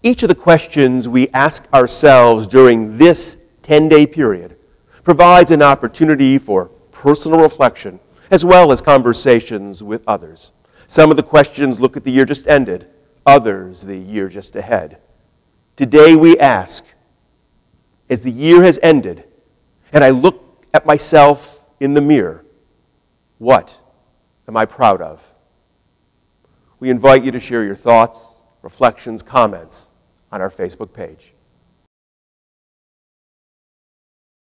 Each of the questions we ask ourselves during this 10-day period provides an opportunity for personal reflection as well as conversations with others. Some of the questions look at the year just ended, others the year just ahead. Today we ask, as the year has ended, and I look at myself in the mirror, what am I proud of? We invite you to share your thoughts, reflections, comments on our Facebook page.